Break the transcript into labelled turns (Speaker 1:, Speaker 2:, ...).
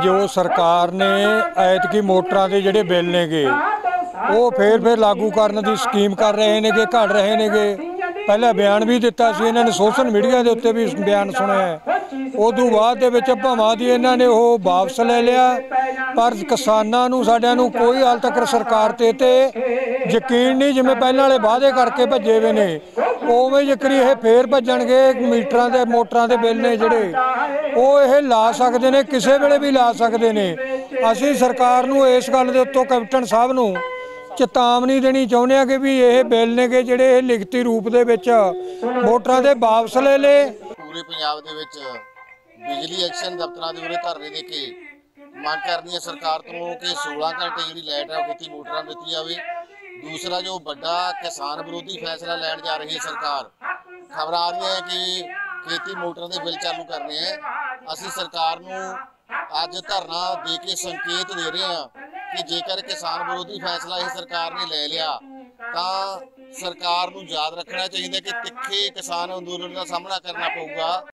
Speaker 1: जो सरकार ने ऐतकी मोटरां दे जिहड़े बिल नेगे वो फिर लागू करने की स्कीम कर रहे ने गे, घड़ रहे ने गे। पहले बयान भी दिता सी इन्होंने, सोशल मीडिया के उत्ते भी बयान सुने। उदों बाद दे विच भावां दी इन्हां ने वो वापस ले लिया, पर किसानां नूं साडिआं नूं कोई हाल तक सरकार ते यकीन नहीं। जिवें पहलां वाले वादे करके भज्जे वे ने उवें जिकरी ये फिर भज्जणगे। मीटरां दे मोटरां दे बिल ने जिहड़े वो ये ला सकदे ने, किसे वेले भी ला सकदे ने। असीं सरकार नूं इस गल दे उत्तों कैप्टन साहब नूं चेतावनी देनी चाहुंदे आ कि भी ये बिल ने गे जिहड़े लिखती रूप दे विच मोटरां दे वापस ले ले।
Speaker 2: पूरे पंजाब दे विच बिजली एक्शन दफ्तरां दे उरे धरने दे के मंग करनी है सरकार तो कि 16 घंटे जी लाइट है खेती मोटरां दित्ती जावे। दूसरा जो बड़ा किसान विरोधी फैसला लैण जा रही है सरकार, खबर आ रही है कि खेती मोटरां दे बिल चालू करने हैं। असीं सरकार नूं अज धरना दे के संकेत दे रहे हैं कि जेकर किसान विरोधी फैसला ये सरकार ने ले लिया तो सरकार नूं याद रखना चाहिए कि तिखे किसान अंदोलन का सामना करना पऊगा।